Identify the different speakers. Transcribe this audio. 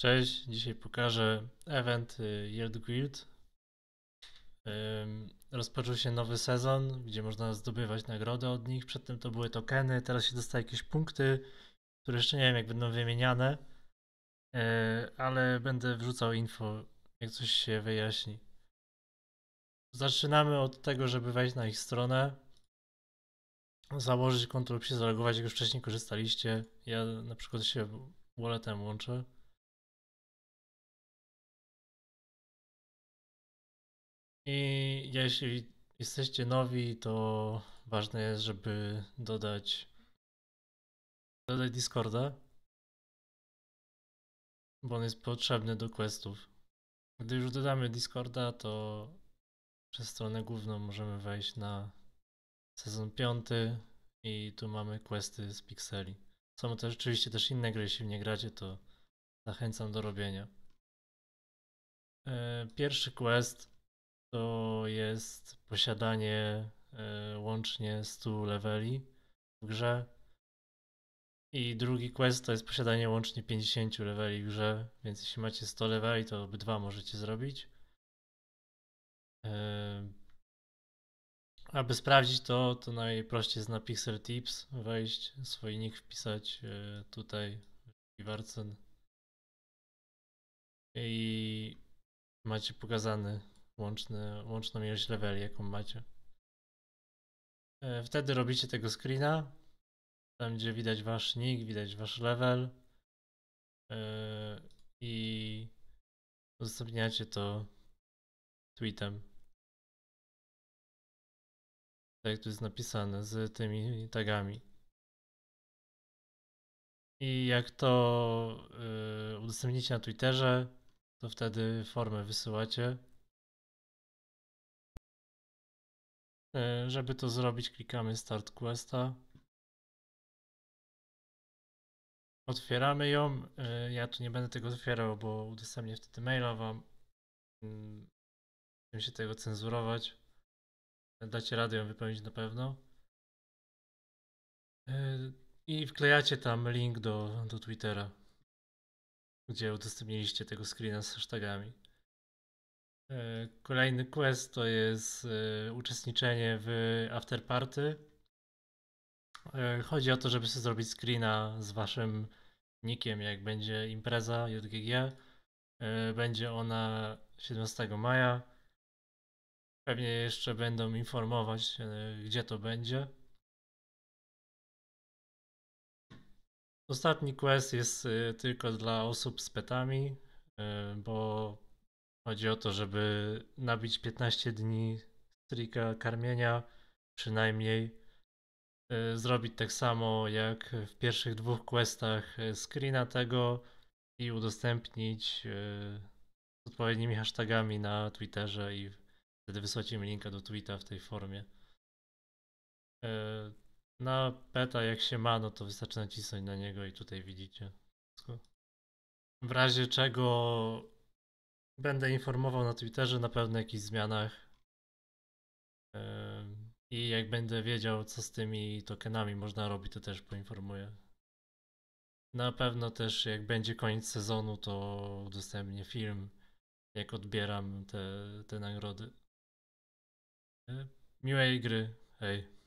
Speaker 1: Cześć, dzisiaj pokażę event Yield Guild. Rozpoczął się nowy sezon, gdzie można zdobywać nagrody od nich. Przedtem to były tokeny, teraz się dostaje jakieś punkty, które jeszcze nie wiem jak będą wymieniane, ale będę wrzucał info, jak coś się wyjaśni. Zaczynamy od tego, żeby wejść na ich stronę, założyć konto lub się zalogować, jak już wcześniej korzystaliście. Ja na przykład się walletem łączę. I jeśli jesteście nowi, to ważne jest, żeby dodać Discorda, bo on jest potrzebny do questów. Gdy już dodamy Discorda, to przez stronę główną możemy wejść na sezon 5 i tu mamy questy z Pixeli. Są też oczywiście też inne gry, jeśli w nie gracie, to zachęcam do robienia. Pierwszy quest to jest posiadanie łącznie 100 leveli w grze. I drugi quest to jest posiadanie łącznie 50 leveli w grze, więc jeśli macie 100 leveli, to obydwa możecie zrobić. Aby sprawdzić to najprościej jest na Pixel Tips wejść, swój nick wpisać tutaj w Warcen i macie pokazany łączną ilość leveli, jaką macie. Wtedy robicie tego screena, tam gdzie widać wasz nick, widać wasz level i udostępniacie to tweetem. Tak jak tu jest napisane, z tymi tagami. I jak to udostępnicie na Twitterze, to wtedy formę wysyłacie. Żeby to zrobić, klikamy Start Questa. Otwieramy ją. Ja tu nie będę tego otwierał, bo udostępnię wtedy maila wam. Chcę się tego cenzurować. Dacie radę ją wypełnić na pewno. I wklejacie tam link do Twittera, gdzie udostępniliście tego screena z hashtagami. Kolejny quest to jest uczestniczenie w afterparty. Chodzi o to, żeby sobie zrobić screena z waszym nickiem, jak będzie impreza JGG. Będzie ona 17 maja. Pewnie jeszcze będą informować, gdzie to będzie. Ostatni quest jest tylko dla osób z petami, bo chodzi o to, żeby nabić 15 dni streaka karmienia przynajmniej. Zrobić tak samo jak w pierwszych dwóch questach screena tego i udostępnić z odpowiednimi hashtagami na Twitterze i wtedy wysłać im linka do tweeta w tej formie. Na peta jak się ma, no to wystarczy nacisnąć na niego i tutaj widzicie wszystko. W razie czego będę informował na Twitterze na pewno o jakichś zmianach. I jak będę wiedział, co z tymi tokenami można robić, to też poinformuję. Na pewno też jak będzie koniec sezonu, to udostępnię film, jak odbieram te nagrody. Miłej gry, hej.